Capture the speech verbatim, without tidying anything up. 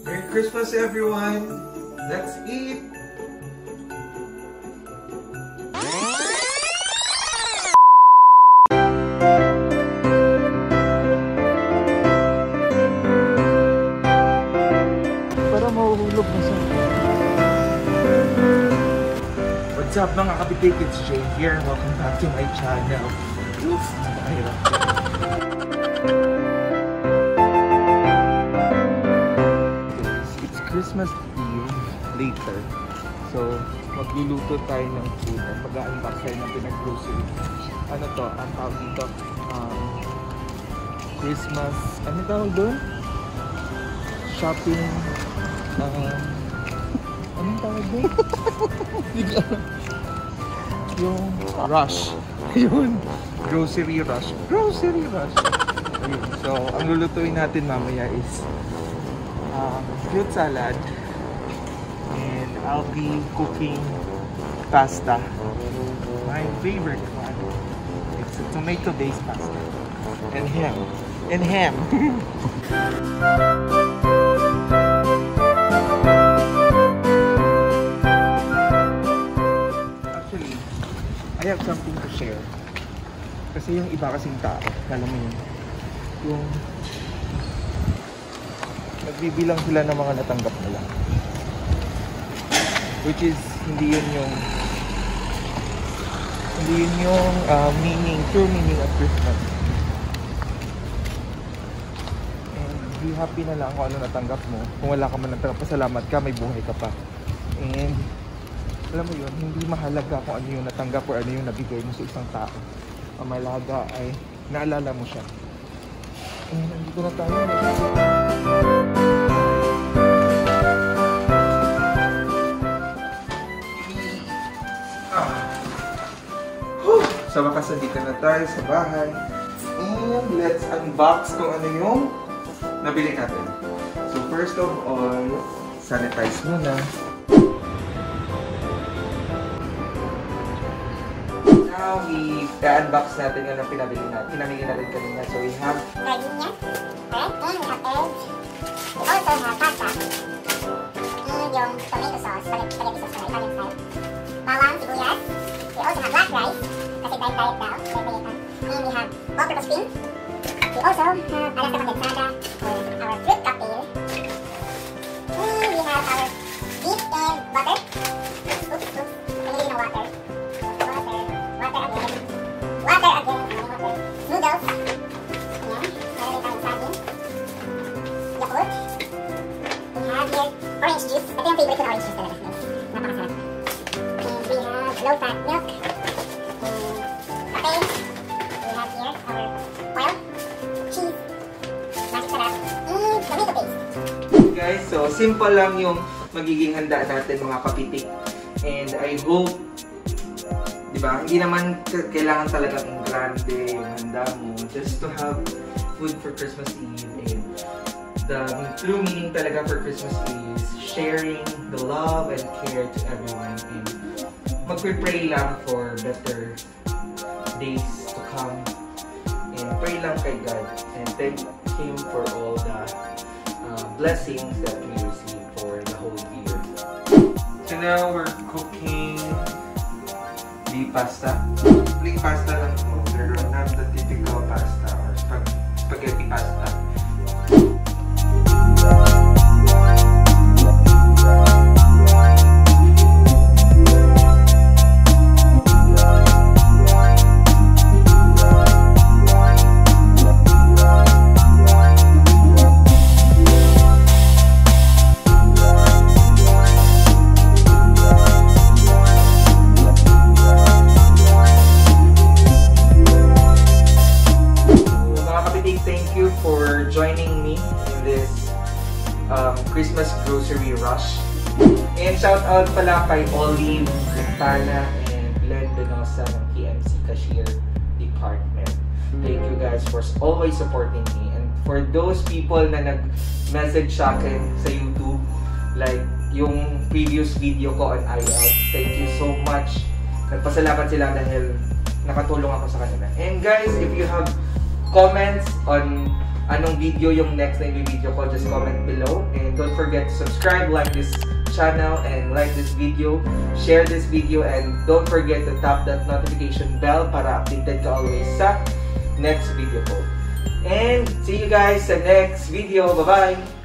Merry Christmas, everyone! Let's eat! Para mahuhulog na siya. What's up mga kapitik? It's Jay here. Welcome back to my channel. Oops! Napakahirap. It's Christmas Eve later. So, magluluto tayo ng food at mag-unbox tayo ng pinag-grocery. Ano to? Ang tawag dito? Um, Christmas... Ano tawag doon? Shopping... Um, anong tawag doon? Yung rush. Yun. Grocery rush. Grocery rush. Ayun. So, ang lulutuin natin mamaya is um, fruit salad. And I'll be cooking pasta. My favorite one. It's a tomato-based pasta. And ham. And ham. Actually, I have something to share. Kasi yung iba kasing tao, alam mo yun, yung nagbibilang sila ng mga natanggap nila. Which is, hindi yun yung hindi yun yung uh, meaning, true meaning of Christmas. And be happy na lang kung ano natanggap mo. Kung wala ka man natanggap, pasalamat ka, may buhay ka pa. And alam mo yun, hindi mahalaga kung ano yung natanggap o ano yung nabigay mo sa isang tao. Ang mahalaga ay naalala mo siya. And nandito na tayo. Sa wakas, nandito na tayo sa bahay. And let's unbox kung ano yung nabili natin. So first of all, sanitize muna. Now, i-unbox natin yung pinabili natin. Pinamili natin kanina. So we have gardenia, correct? And we have eggs. We also have pasta. And yung tomato sauce, spaghetti sauce na Italian style. Bawang, sibuyas. We also have black rice. Kasi diet diet daw. And we have all-purpose cream. We also have Alaska condensada for our fruit cocktail. And we have our beef and butter. Oops, oops. Pinili ng water. Water. Water again. Water again. Water. Noodles. Ayan. Meron din tayong saging. Yakult. We have here orange juice. Ito yung favorite ko na orange juice talaga. Napakasarap. And we have low-fat milk. And kape. We have here our oil. Cheese. Magic sarap. And tomato paste. guys, so simple lang yung magiging handa natin mga kapitik. And I hope, di ba, hindi naman kailangan talagang grande yung handa mo. Just to have food for Christmas Eve. And the true meaning talaga for Christmas Eve is sharing the love and care to everyone. And magpipray lang for better days to come. And pray lang kay God. And thank Him for all the uh, blessings that we receive for the whole year. So now we're cooking the pasta. Plain pasta lang po. Pero not the typical pasta or spag spaghetti pasta. Joining me in this um, Christmas grocery rush. And shout out pala kay Olive Quintana and Glenn Denosa ng K M C Cashier Department. Thank you guys for always supporting me. And for those people na nag-message sa akin sa YouTube, like yung previous video ko on I E L T S, thank you so much. Nagpasalamat sila dahil nakatulong ako sa kanila. And guys, if you have comments on anong video yung next na i-video ko, just comment below. And don't forget to subscribe, like this channel, and like this video, share this video, and don't forget to tap that notification bell para updated ka always sa next video ko. And see you guys sa next video. Bye-bye!